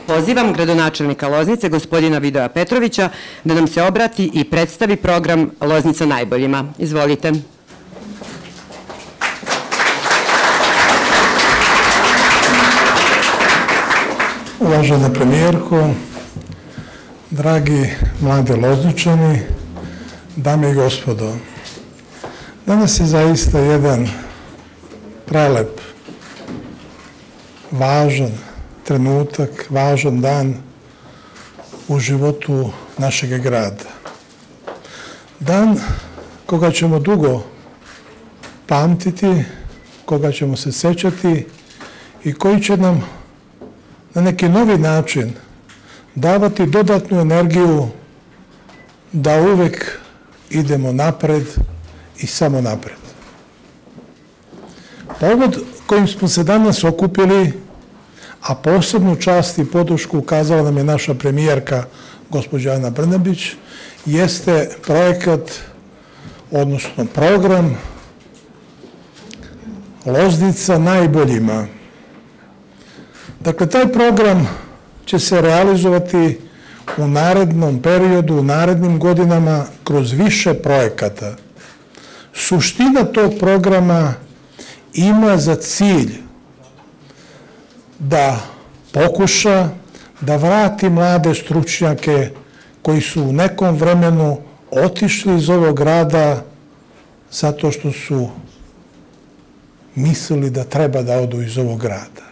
Pozivam gradonačelnika Loznice, gospodina Vidoja Petrovića, da nam se obrati i predstavi program Loznica najboljima. Izvolite. Uvažena premijerko, dragi mladi Lozničani, dame i gospodo, danas je zaista jedan prelep, važan trenutak, važan dan u životu našeg grada. Dan koga ćemo dugo pamtiti, koga ćemo se sećati i koji će nam na neki novi način davati dodatnu energiju da uvek idemo napred i samo napred. Povod kojim smo se danas okupili, a posebnu čast i podršku ukazala nam je naša premijerka, gospođa Ana Brnabić, jeste projekat, odnosno program Loznica najboljima. Dakle, taj program će se realizovati u narednom periodu, u narednim godinama kroz više projekata. Suština tog programa ima za cilj da pokuša da vrati mlade stručnjake koji su u nekom vremenu otišli iz ovog grada zato što su mislili da treba da odu iz ovog grada.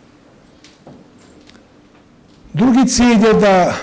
Drugi cilj je da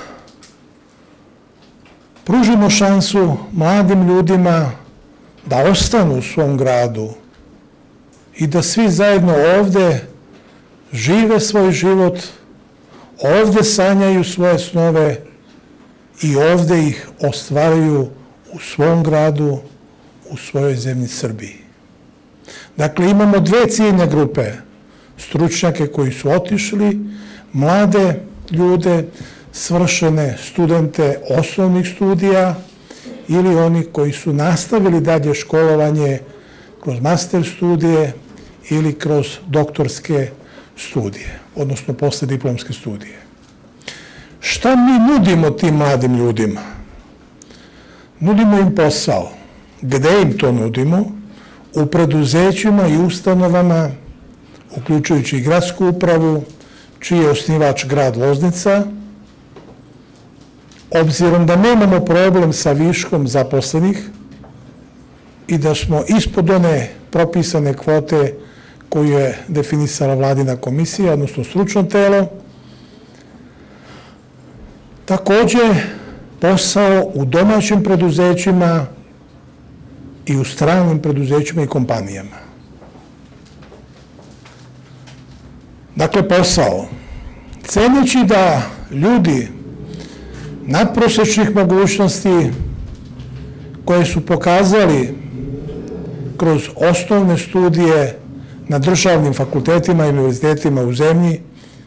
pružimo šansu mladim ljudima da ostanu u svom gradu i da svi zajedno ovde žive svoj život, ovde sanjaju svoje snove i ovde ih ostvaruju u svom gradu, u svojoj zemlji Srbiji. Dakle, imamo dve ciljne grupe, stručnjake koji su otišli, mlade ljude, svršene studente osnovnih studija ili oni koji su nastavili dalje školovanje kroz master studije ili kroz doktorske studije, odnosno poslijediplomske studije. Šta mi nudimo tim mladim ljudima? Nudimo im posao. Gde im to nudimo? U preduzećima i ustanovama, uključujući i gradsku upravu, čiji je osnivač grad Loznica, obzirom da nemamo problem sa viškom zaposlenih i da smo ispod one propisane kvote koju je definisala vladina komisija, odnosno stručno telo. Takođe, posao u domaćim preduzećima i u stranim preduzećima i kompanijama. Dakle, posao. Ceneći da ljudi nadprosečnih mogućnosti koje su pokazali kroz osnovne studije na državnim fakultetima i univerzitetima u zemlji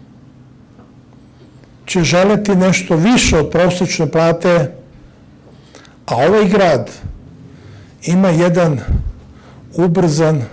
će želeti nešto više od prosečne plate, a ovaj grad ima jedan ubrzan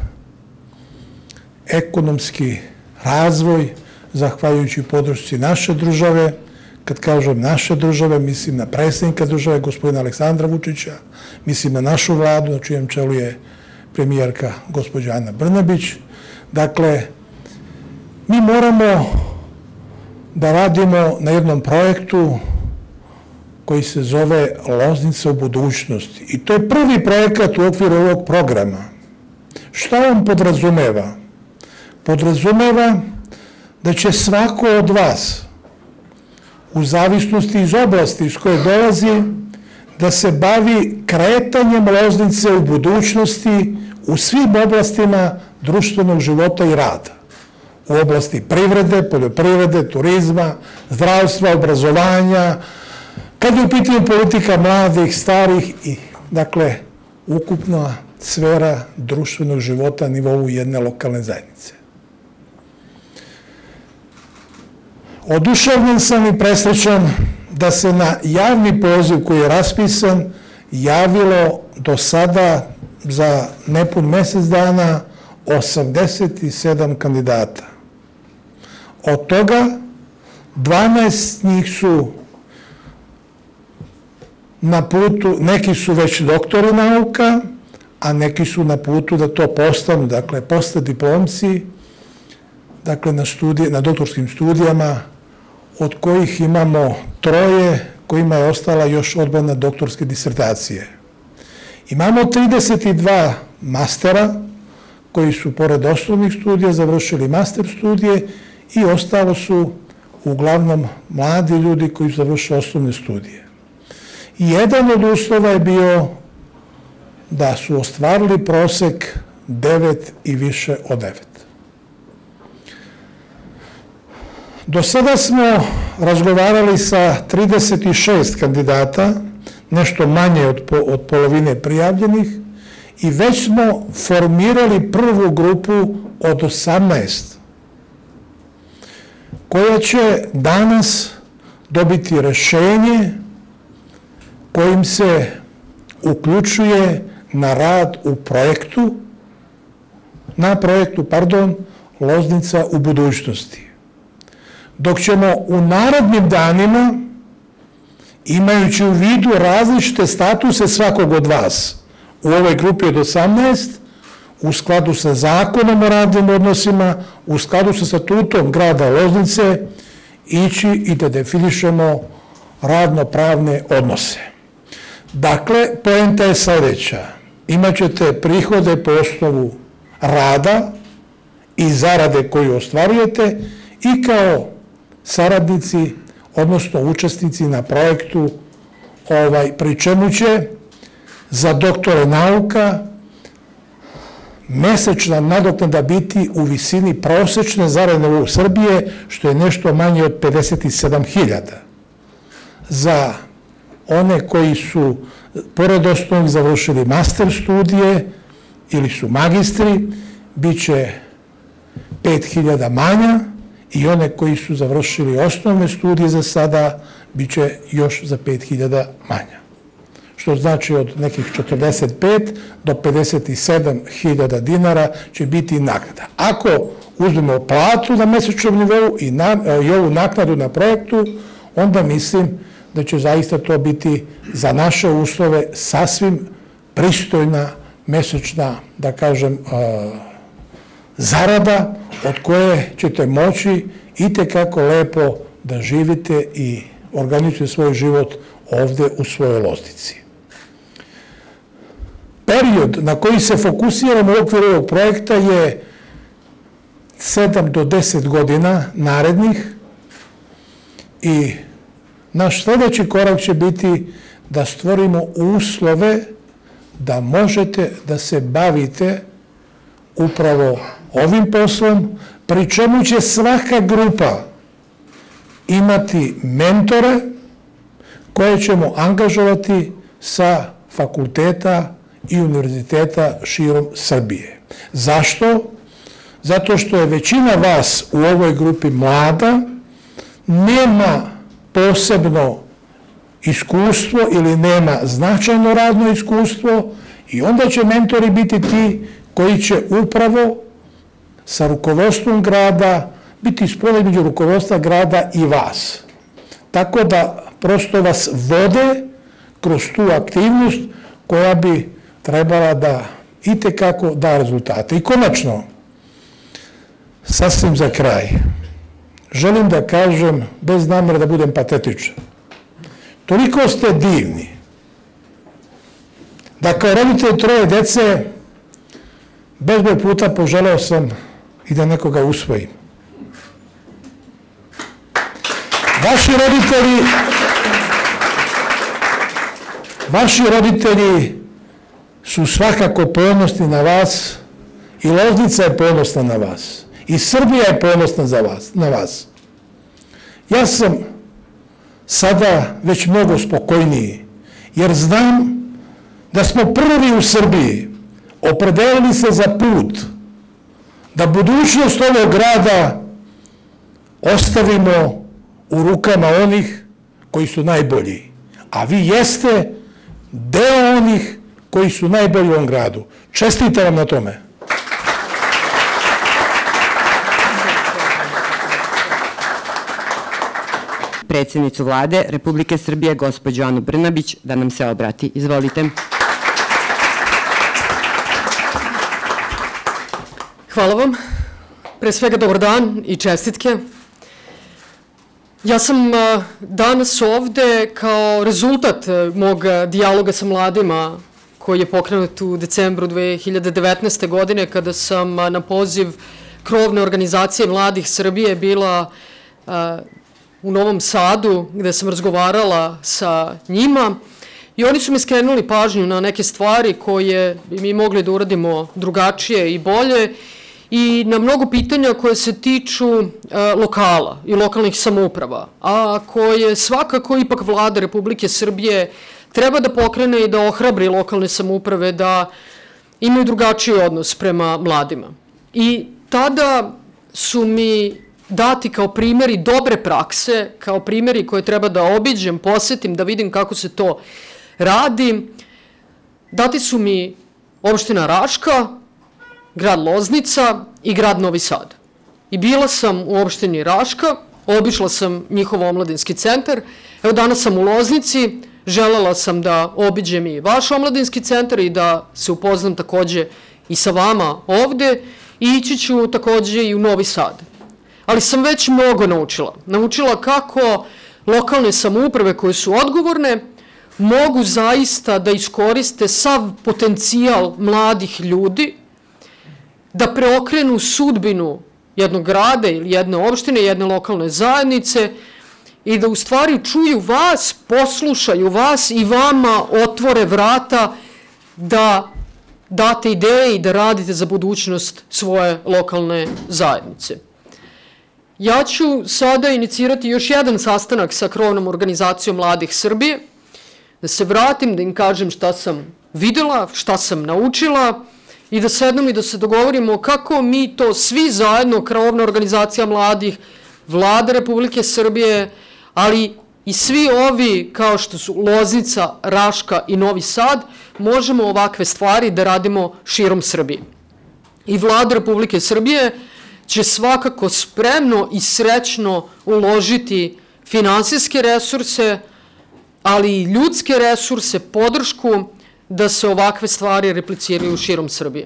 ekonomski razvoj zahvaljujući podršci naše države. Kad kažem naše države, mislim na predsjednika države, gospodina Aleksandra Vučića, mislim na našu vladu, na čijem čelu je premijerka gospođa Ana Brnabić. Dakle, mi moramo da radimo na jednom projektu koji se zove Loznica u budućnosti. I to je prvi projekat u okviru ovog programa. Šta on podrazumeva? Podrazumeva da će svako od vas, u zavisnosti iz oblasti iz koje dolazi, da se bavi kretanjem Loznice u budućnosti u svim oblastima društvenog života i rada. U oblasti privrede, poljoprivrede, turizma, zdravstva, obrazovanja, kad je u pitanju politika mladih, starih i, dakle, ukupna sfera društvenog života na nivou jedne lokalne zajednice. Oduševljen sam i presrećan da se na javni poziv koji je raspisan javilo do sada za nepun mesec dana 87 kandidata. Od toga 12 njih su na putu, neki su već doktori nauka, a neki su na putu da to postanu, dakle, postdiplomci, dakle, na doktorskim studijama, od kojih imamo 3 kojima je ostala još odbrana doktorske disertacije. Imamo 32 mastera koji su, pored osnovnih studija, završili master studije i ostalo su uglavnom mladi ljudi koji su završili osnovne studije. Jedan od uslova je bio da su ostvarili prosek 9 i više od 9. Do sada smo razgovarali sa 36 kandidata, nešto manje od polovine prijavljenih, i već smo formirali prvu grupu od 18, koja će danas dobiti rešenje kojim se uključuje na rad na projektu Loznica u budućnosti. Dok ćemo u narednim danima, imajući u vidu različite statuse svakog od vas u ovoj grupi od 18, u skladu sa zakonom o radnim odnosima, u skladu sa statutom grada Loznice, ići i da definišemo radno-pravne odnose. Dakle, poenta je sljedeća. Imaćete prihode po osnovu rada i zarade koju ostvarujete i kao saradnici, odnosno učesnici na projektu, pri čemu će za doktore nauka mesečna nadoknada biti u visini prosečne zarade u Srbije, što je nešto manje od 57.000. Za one koji su, pored osnovnih, završili master studije ili su magistri, bit će 5.000 manja, i one koji su završili osnovne studije za sada, bit će još za 5.000 manja. Što znači od nekih 45 do 57.000 dinara će biti naknada. Ako uzmemo platu na mesečnom nivou i ovu naknadu na projektu, onda mislim da će zaista to biti za naše uslove sasvim pristojna mesečna, da kažem, zarada od koje ćete moći itekako lepo da živite i organizujete svoj život ovde u svojoj Loznici. Period na koji se fokusiramo u okviru ovog projekta je 7 do 10 godina narednih i naš sljedeći korak će biti da stvorimo uslove da možete da se bavite upravo ovim poslom, pri čemu će svaka grupa imati mentore koje ćemo angažovati sa fakulteta i univerziteta širom Srbije. Zašto? Zato što je većina vas u ovoj grupi mlada, nema posebno iskustvo ili nema značajno radno iskustvo, i onda će mentori biti ti koji će upravo sa rukovodstvom grada biti spoj između rukovodstva grada i vas. Tako da prosto vas vode kroz tu aktivnost koja bi trebala da itekako da rezultate. I konačno, sasvim za kraj, želim da kažem, bez namere da budem patetičan, toliko ste divni da kao roditelj 3 dece bezbroj puta poželeo sam i da nekoga usvojim. Vaši roditelji su svakako ponosni na vas i Loznica je ponosna na vas i Srbija je ponosna na vas. Ja sam sada već mnogo spokojniji, jer znam da smo prvi u Srbiji opredelili se za put da budućnost ovog grada ostavimo u rukama onih koji su najbolji. A vi jeste deo onih koji su najbolji u ovom gradu. Čestitam vam na tome. predsjednicu Vlade Republike Srbije, gospođu Anu Brnabić, da nam se obrati. Izvolite. Hvala vam. Pre svega dobar dan i čestitke. Ja sam danas ovde kao rezultat mog dijaloga sa mladima koji je pokrenut u decembru 2019. godine kada sam na poziv krovne organizacije mladih Srbije bila u Novom Sadu gde sam razgovarala sa njima i oni su mi skrenuli pažnju na neke stvari koje bi mi mogli da uradimo drugačije i bolje i na mnogo pitanja koje se tiču lokala i lokalnih samouprava, a koje svakako ipak Vlada Republike Srbije treba da pokrene i da ohrabri lokalne samouprave da imaju drugačiji odnos prema mladima. I tada su mi dati kao primjeri dobre prakse, kao primjeri koje treba da obiđem, posetim, da vidim kako se to radi. Dati su mi opština Raška, grad Loznica i grad Novi Sad. I bila sam u opštini Raška, obišla sam njihov omladinski centar, evo danas sam u Loznici, želela sam da obiđem i vaš omladinski centar i da se upoznam takođe i sa vama ovde i ići ću takođe i u Novi Sad. Ali sam već mnogo naučila. Naučila kako lokalne samouprave koje su odgovorne mogu zaista da iskoriste sav potencijal mladih ljudi, da preokrenu sudbinu jednog grada ili jedne opštine, jedne lokalne zajednice i da u stvari čuju vas, poslušaju vas i vama otvore vrata da date ideje i da radite za budućnost svoje lokalne zajednice. Ja ću sada inicirati još jedan sastanak sa krovnom organizacijom mladih Srbije, da se vratim, da im kažem šta sam videla, šta sam naučila i da sednem i da se dogovorimo kako mi to svi zajedno, krovna organizacija mladih, Vlada Republike Srbije, ali i svi ovi kao što su Loznica, Raška i Novi Sad, možemo ovakve stvari da radimo širom Srbije. I Vlada Republike Srbije će svakako spremno i srećno uložiti finansijske resurse, ali i ljudske resurse, podršku da se ovakve stvari repliciraju širom Srbije.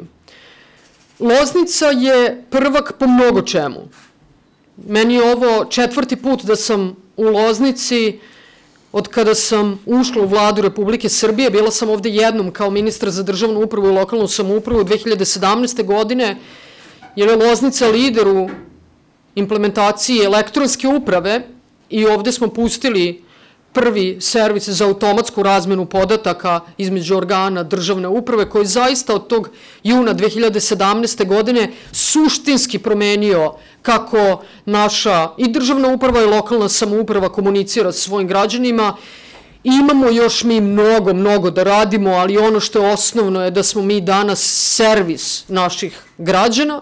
Loznica je prvak po mnogo čemu. Meni je ovo 4. put da sam u Loznici od kada sam ušla u Vladu Republike Srbije. Bila sam ovde jednom kao ministar za državnu upravu i lokalnu samoupravu 2017. godine, jer je Loznica lider u implementaciji elektronske uprave i ovde smo pustili prvi servis za automatsku razmenu podataka između organa državne uprave koji zaista od tog juna 2017. godine suštinski promenio kako naša i državna uprava i lokalna samouprava komunicira sa svojim građanima. I imamo još mi mnogo da radimo, ali ono što je osnovno je da smo mi danas servis naših građana.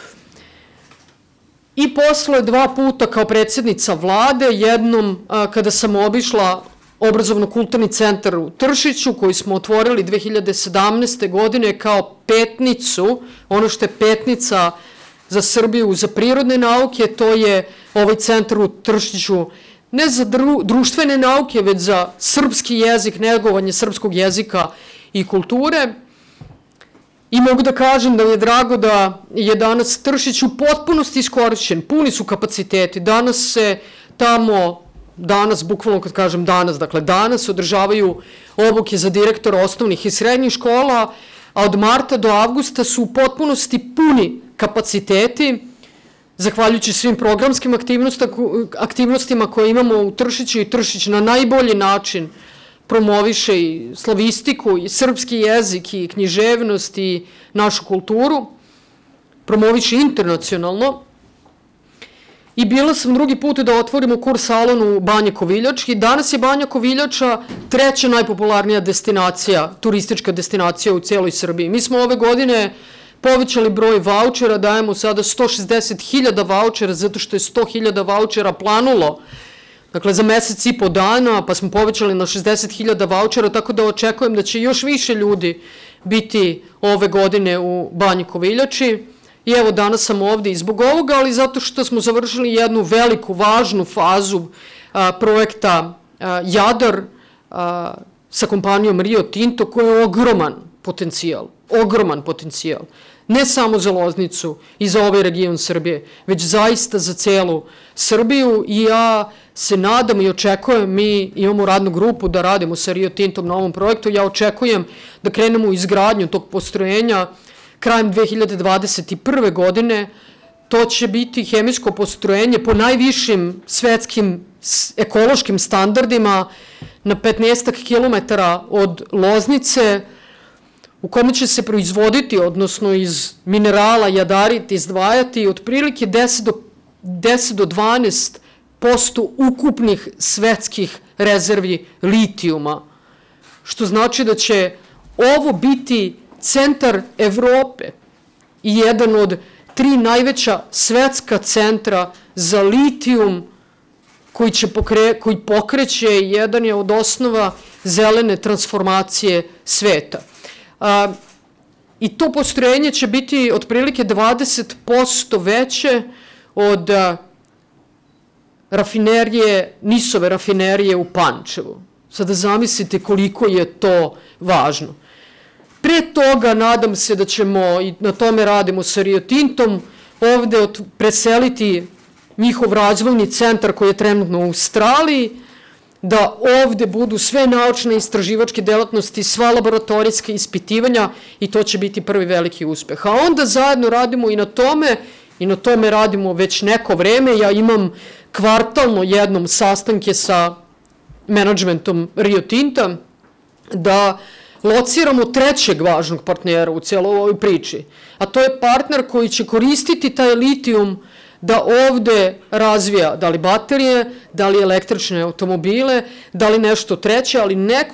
I posle 2 puta kao predsjednica Vlade, jednom kada sam obišla obrazovno-kulturni centar u Tršiću koji smo otvorili 2017. godine kao petnicu, ono što je petnica za Srbiju za prirodne nauke, to je ovaj centar u Tršiću ne za društvene nauke, već za srpski jezik, negovanje srpskog jezika i kulture. I mogu da kažem da mi je drago da je danas Tršić u potpunosti iskorišćen, puni su kapaciteti. Danas se tamo, bukvalno kad kažem danas, dakle danas održavaju obuke za direktora osnovnih i srednjih škola, a od marta do avgusta su u potpunosti puni kapaciteti, zahvaljujući svim programskim aktivnostima koje imamo u Tršiću i Tršić na najbolji način promoviše i slavistiku i srpski jezik i književnost i našu kulturu, promoviše internacionalno. I bila sam 2. put da otvorimo kurs salon u Banje Koviljački. Danas je Banja Koviljača 3. najpopularnija destinacija, turistička destinacija u cijeloj Srbiji. Mi smo ove godine povećali broj vaučera, dajemo sada 160.000 vaučera zato što je 100.000 vaučera planulo. Dakle, za mesec i po dana, pa smo povećali na 60.000 vaučera, tako da očekujem da će još više ljudi biti ove godine u Banji Koviljači. I evo, danas sam ovde i zbog ovoga, ali zato što smo završili jednu veliku, važnu fazu projekta Jadar sa kompanijom Rio Tinto, koji je ogroman potencijal. Ne samo za Loznicu i za ovaj region Srbije, već zaista za celu Srbiju i ja se nadam i očekujem, mi imamo radnu grupu da radimo sa Rio Tintom na ovom projektu, ja očekujem da krenemo u izgradnju tog postrojenja krajem 2021. godine. To će biti hemijsko postrojenje po najvišim svetskim ekološkim standardima na 15 kilometara od Loznice, u kome će se proizvoditi, odnosno iz minerala jadarit izdvajati otprilike 10 do 12% ukupnih svetskih rezervi litijuma, što znači da će ovo biti centar Evrope i jedan od 3 najveća svetska centra za litijum koji pokreće, jedan je od osnova zelene transformacije sveta. I to postrojenje će biti otprilike 20% veće od NIS-ove rafinerije u Pančevu. Sada zamislite koliko je to važno. Pre toga nadam se da ćemo, i na tome radimo sa Rio Tintom, ovde preseliti njihov razvojni centar koji je trenutno u Australiji, da ovde budu sve naučne istraživačke delatnosti, sva laboratorijska ispitivanja i to će biti prvi veliki uspeh. A onda zajedno radimo i na tome radimo već neko vreme. Ja imam kvartalno jednom sastanke sa menadžmentom Rio Tinta da lociramo trećeg važnog partnera u cijeloj ovoj priči, a to je partner koji će koristiti taj litijum da ovde razvija da li baterije, da li električne automobile, da li nešto treće, ali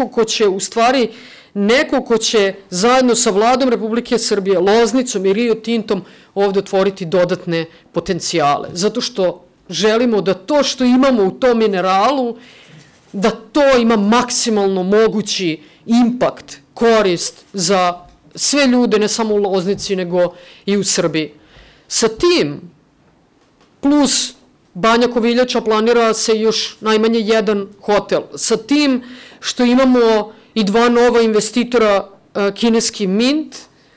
neko ko će zajedno sa Vladom Republike Srbije, Loznicom i Rio Tintom ovde otvoriti dodatne potencijale. Zato što želimo da to što imamo u tom mineralu, da to ima maksimalno mogući impakt, korist za sve ljude, ne samo u Loznici, nego i u Srbiji. Sa tim, plus Banja Koviljača, planira se još najmanje jedan hotel. Sa tim što imamo i 2 nova investitora, kineski Mint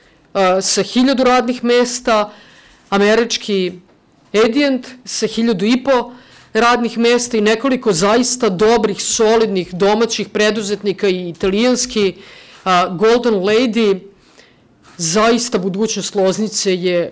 sa 1000 radnih mesta, američki Adient sa 1500 radnih mesta i nekoliko zaista dobrih, solidnih domaćih preduzetnika i italijanski Golden Lady. Zaista budućnost Loznice je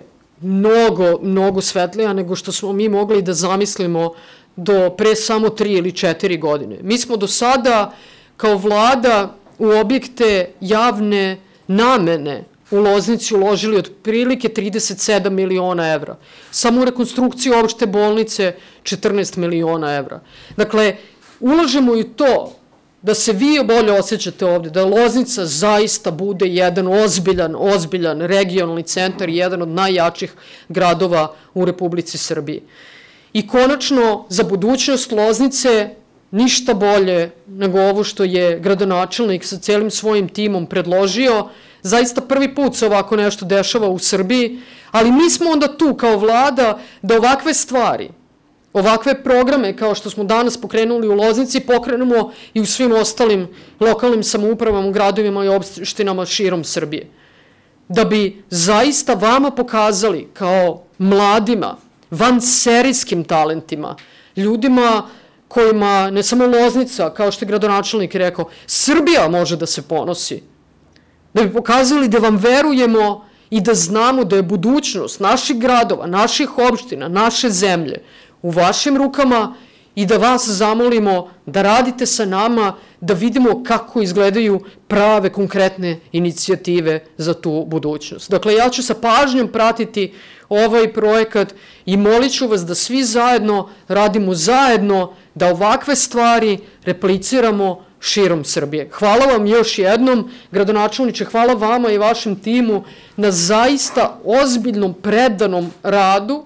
mnogo svetlija nego što smo mi mogli da zamislimo do pre samo 3 ili 4 godine. Mi smo do sada kao vlada u objekte javne namene u Loznici uložili otprilike 37 miliona evra. Samo u rekonstrukciju opšte bolnice 14 miliona evra. Dakle, ulažemo i to da se vi bolje osjećate ovde, da Loznica zaista bude jedan ozbiljan regionalni centar i jedan od najjačih gradova u Republici Srbiji. I konačno, za budućnost Loznice ništa bolje nego ovo što je gradonačelnik sa celim svojim timom predložio. Zaista prvi put se ovako nešto dešava u Srbiji, ali mi smo onda tu kao vlada da ovakve stvari, ovakve programe kao što smo danas pokrenuli u Loznici, pokrenemo i u svim ostalim lokalnim samoupravama, gradovima i opštinama širom Srbije. Da bi zaista vama pokazali kao mladima, vanserijskim talentima, ljudima kojima ne samo Loznica, kao što je gradonačelnik rekao, Srbija može da se ponosi. Da bi pokazali da vam verujemo i da znamo da je budućnost naših gradova, naših opština, naše zemlje u vašim rukama i da vas zamolimo da radite sa nama, da vidimo kako izgledaju prave, konkretne inicijative za tu budućnost. Dakle, ja ću sa pažnjom pratiti ovaj projekat i molit ću vas da svi zajedno radimo zajedno, da ovakve stvari repliciramo širom Srbije. Hvala vam još jednom, gradonačelniče, hvala vama i vašem timu na zaista ozbiljnom, predanom radu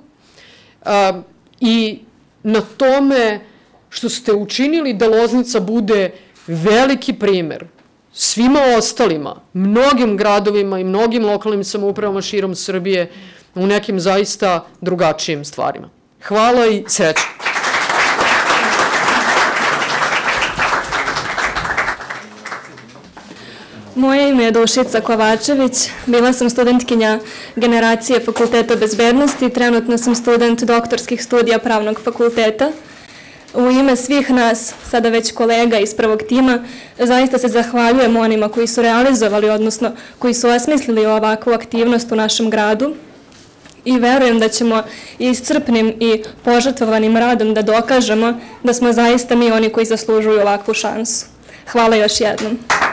i na tome što ste učinili da Loznica bude veliki primer svima ostalima, mnogim gradovima i mnogim lokalnim samoupravama širom Srbije u nekim zaista drugačijim stvarima. Hvala i srećno. Moje ime je Dušica Kovačević, bila sam studentkinja generacije Fakulteta bezbednosti, trenutno sam student doktorskih studija Pravnog fakulteta. U ime svih nas, sada već kolega iz prvog tima, zaista se zahvaljujem onima koji su realizovali, odnosno koji su osmislili ovakvu aktivnost u našem gradu i verujem da ćemo iscrpnim i požrtvovanim radom da dokažemo da smo zaista mi oni koji zaslužuju ovakvu šansu. Hvala još jednom.